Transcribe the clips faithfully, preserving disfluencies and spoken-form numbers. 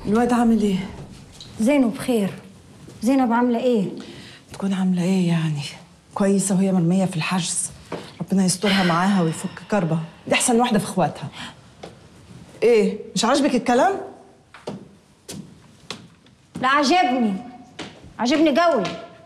الواد عامل ايه؟ زينب بخير. زينب عاملة ايه؟ تكون عاملة ايه يعني؟ كويسة وهي مرمية في الحجز. ربنا يسترها معاها ويفك كربها، دي أحسن واحدة في اخواتها. ايه؟ مش عاجبك الكلام؟ لا عجبني، عجبني قوي.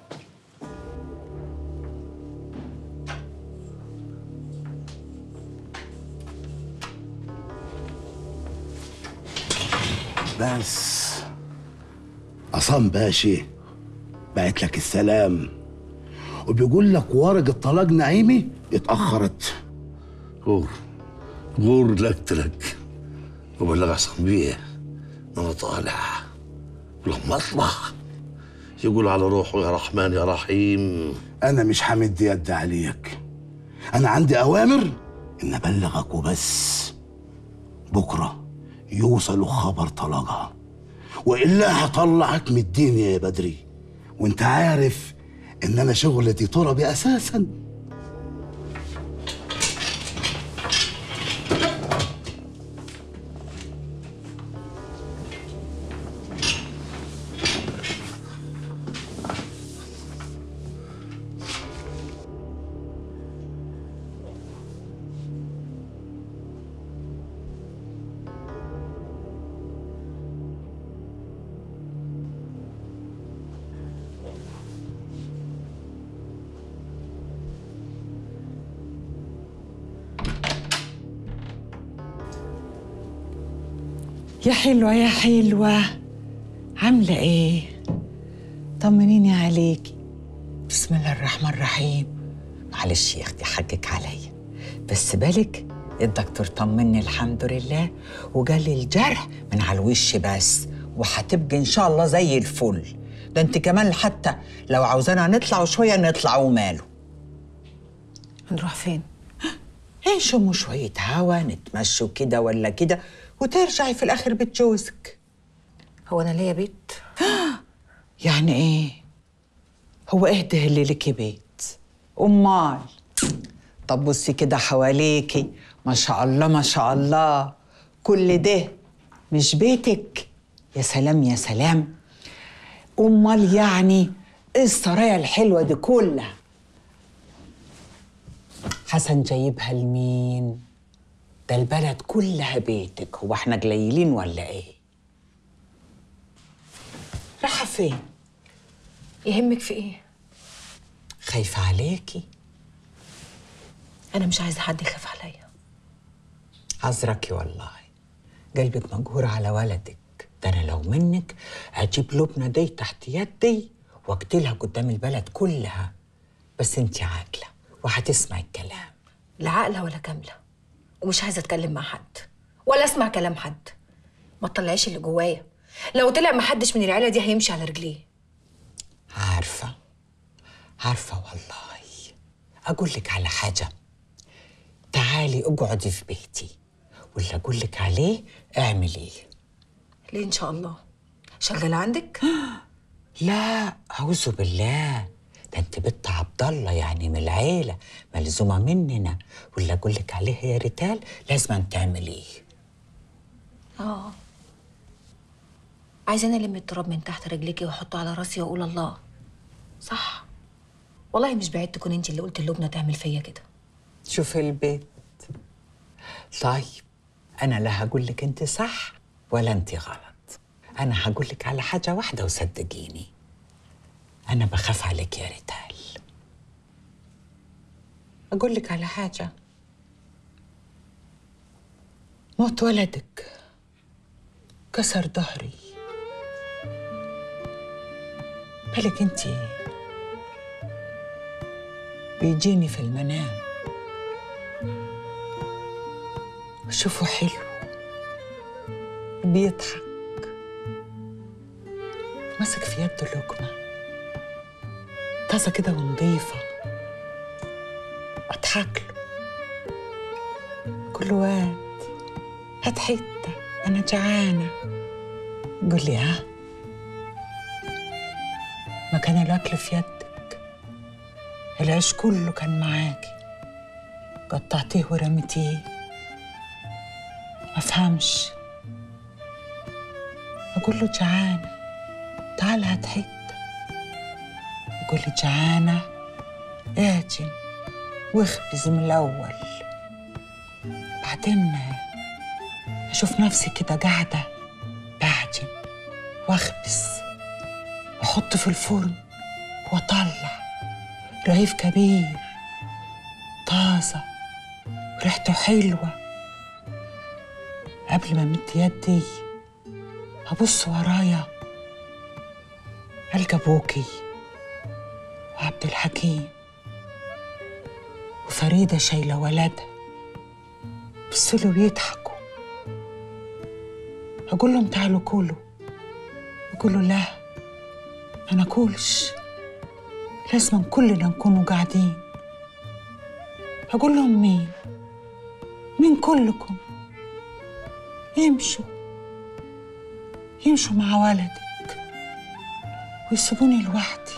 بس عصام باشا بعت لك السلام وبيقول لك ورق الطلاق نعيمي اتأخرت. غور غور لك لك وبلغ عصام بيه انا طالع ولما اطلع يقول على روحه يا رحمن يا رحيم. انا مش حامد يد عليك، انا عندي اوامر ان ابلغك وبس. بكره يوصلوا خبر طلاقها والا هطلعك من الدنيا يا بدري، وانت عارف ان انا شغلتي تربي اساسا. يا حلوة يا حلوة، عاملة ايه؟ طمنيني عليكي. بسم الله الرحمن الرحيم. معلش يا اختي حقك عليا، بس بالك الدكتور طمني الحمد لله وقال لي الجرح من على الوش بس، وهتبقي ان شاء الله زي الفل. ده انت كمان حتى لو عاوزانا نطلع شويه نطلع وماله. هنروح فين؟ نشموا شويه هوا، نتمشوا كده ولا كده، وترجعي في الاخر بيت جوزك. هو انا ليا بيت؟ يعني ايه؟ هو ايه ده اللي ليكي بيت؟ امال. طب بصي كده حواليكي، ما شاء الله ما شاء الله، كل ده مش بيتك؟ يا سلام يا سلام. امال يعني ايه السرايا الحلوه دي كلها؟ حسن جايبها لمين؟ ده البلد كلها بيتك، هو احنا قليلين ولا ايه؟ رايحه فين؟ يهمك في ايه؟ خايفه عليكي. انا مش عايزه حد يخاف عليا. عذركي والله، قلبك مجهور على ولدك. ده انا لو منك اجيب لبنى دي تحت يدي واقتلها قدام البلد كلها، بس انت عاقله وهتسمعي الكلام. لا عاقله ولا كامله، ومش عايزه اتكلم مع حد ولا اسمع كلام حد. ما تطلعيش اللي جوايا، لو طلع محدش من العيله دي هيمشي على رجليه. عارفه عارفه والله. اقول لك على حاجه، تعالي اقعدي في بيتي، واللي اقول لك عليه اعمليه. ليه ان شاء الله؟ شغاله عندك؟ لا اعوذ بالله، ده انت بنت عبد الله يعني من العيله، ملزومه مننا، واللي اقول لك عليه يا ريتال لازم تعمليه. اه عايزاني الم التراب من تحت رجليكي واحطه على راسي واقول الله؟ صح والله مش بعيد تكون انت اللي قلت للبنى تعمل فيا كده. شوفي البيت. طيب انا لا هقول لك انت صح ولا انت غلط، انا هقول لك على حاجه واحده وصدقيني، انا بخاف عليك يا ريتال. اقول لك على حاجه، موت ولدك كسر ظهري. بالك انت بيجيني في المنام وشوفه حلو بيضحك ماسك في يده لقمه طازه كده ونضيفه، اضحك له. كل واد هات حته انا جعانه، قول لي ها ما كان الاكل في يدك، العيش كله كان معاكي، قطعتيه ورميتيه. ما افهمش، أقول له جعانة، تعال هات حتة. يقول لي جعانة، اعجن واخبز من الأول. بعدين أشوف نفسي كده قاعدة بعجن واخبز واحط في الفرن واطلع رغيف كبير طازة وريحته حلوة. قبل ما امد يدي ابص ورايا القى ابوكي وعبد الحكيم وفريدة شايلة ولدها بصوا ويضحكوا. اقول لهم تعالوا كلوا، يقولوا لا ما ناكلش، لازم كلنا نكونوا قاعدين. اقول لهم مين مين كلكم؟ يمشوا يمشوا مع ولدك ويسيبوني لوحدي.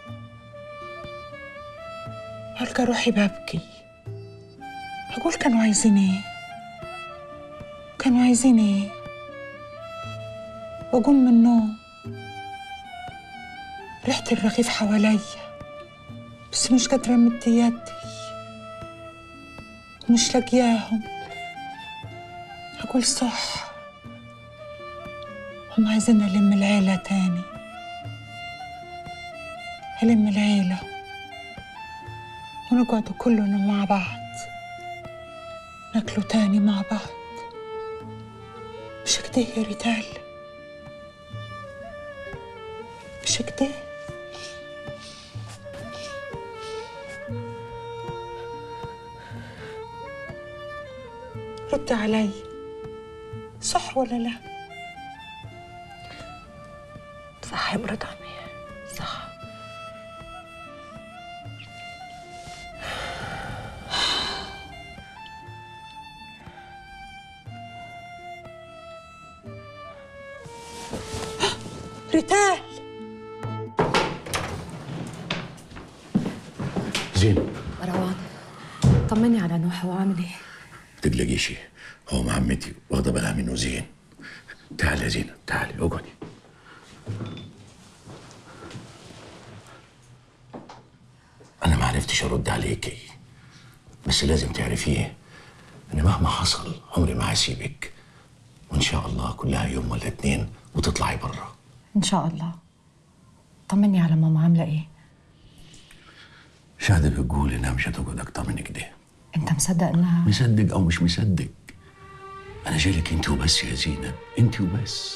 ألقى روحي ببكي. أقول كانوا عايزين إيه؟ كانوا عايزين إيه؟ وأقوم من النوم ريحة الرغيف حواليا، بس مش قادرة أمد يدي ومش لاقياهم. أقول صح، هم عايزين ألم العيلة تاني، ألم العيلة ونقعد كلنا مع بعض ناكلوا تاني مع بعض. مش كده يا ريتال؟ مش كده؟ رد علي، صح ولا لا؟ صح يا مرات عمي، صح. ريتال زين، مروان طمني على نوح، هو عامل ايه؟ تقلقيش، هو مع عمتي واخده بالها منه. زين تعالي يا زينب، تعالي اقعدي. انا ما عرفتش ارد عليكي، بس لازم تعرفيه ان مهما حصل عمري ما هسيبك، وان شاء الله كلها يوم ولا اتنين وتطلعي بره ان شاء الله. طمني على ماما، عامله ايه؟ شهد بتقول انها مش هتقعد اكتر من كده. انت مصدق انها؟ مصدق او مش مصدق، انا جايلك انت وبس يا زينب، انت وبس.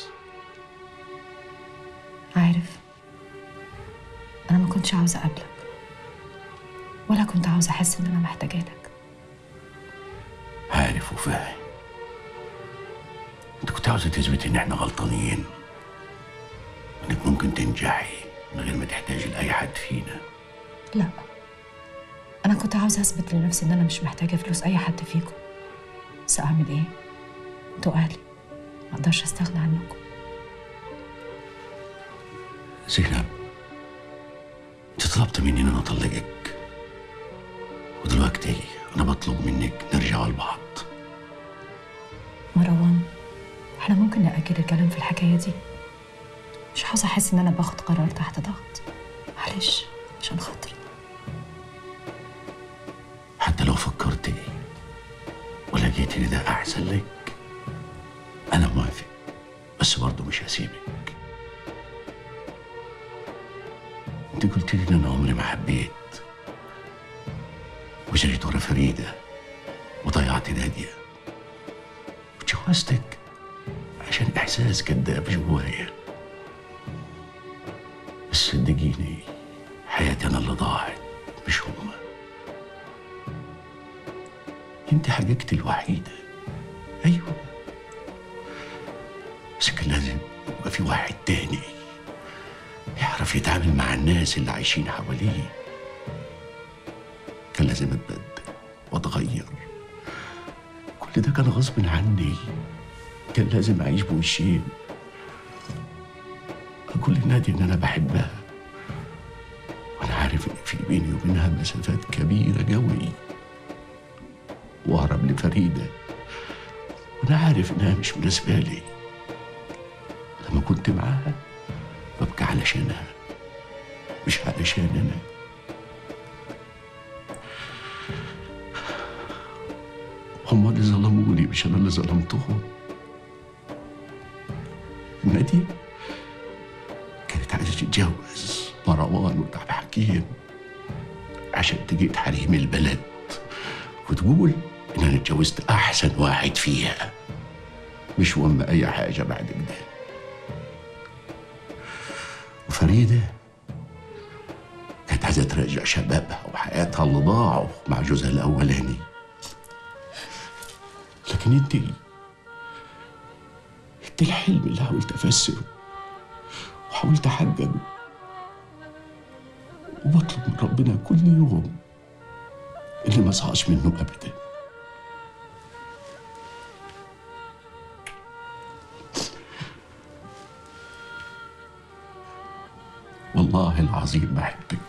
عارف، انا ما كنتش عاوزه اقابلك ولا كنت عاوزه احس ان انا محتاجه لك. عارف وفاهم، انت كنت عاوزه تثبتي ان احنا غلطانين، انك ممكن تنجحي من غير ما تحتاجي لاي حد فينا. لا، انا كنت عاوزه اثبت لنفسي ان انا مش محتاجه فلوس اي حد فيكم، بس اعمل ايه؟ انتوا اهلي، ما اقدرش استغنى عنكم. زينب، انت طلبت مني ان انا اطلقك، ودلوقتي انا بطلب منك نرجع لبعض. مروان، احنا ممكن نأجل الكلام في الحكايه دي؟ مش عاوزه احس ان انا باخد قرار تحت ضغط. معلش عشان خاطري. حتى لو فكرتي ولقيتي ان ده احسن لك انا موافق، بس برضه مش هسيبك. انت قلت لي ان انا عمري ما حبيت، وجريت ورا فريده وضيعت ناديه، وجوزتك عشان احساس كداب جوايا. بس صدقيني حياتي انا اللي ضاعت مش هما. انت حاجتي الوحيده، ايوه، بس كان لازم يبقى في واحد تاني يعرف يتعامل مع الناس اللي عايشين حواليه. كان لازم اتبدل واتغير، كل ده كان غصب عني. كان لازم اعيش بوشين، اقول لنادي ان انا بحبها وانا عارف ان في بيني وبينها مسافات كبيره قوي، واهرب لفريده وانا عارف انها مش مناسبه لي. لما كنت معاها ببكي علشانها مش علشان انا. هم اللي ظلموني مش انا اللي ظلمتهم. نادية كانت عايزة تتجوز مروان وعبد الحكيم عشان تجي حريم البلد وتقول ان انا اتجوزت احسن واحد فيها، مش مهم اي حاجة بعد كده. وفريدة كانت عايزة ترجع شبابها وحياتها اللي ضاعوا مع جوزها الاولاني. لكن انت انت الحلم اللي حاولت افسره وحاولت احققه، وبطلب من ربنا كل يوم اللي ما صحاش منه ابدا. والله العظيم بحبك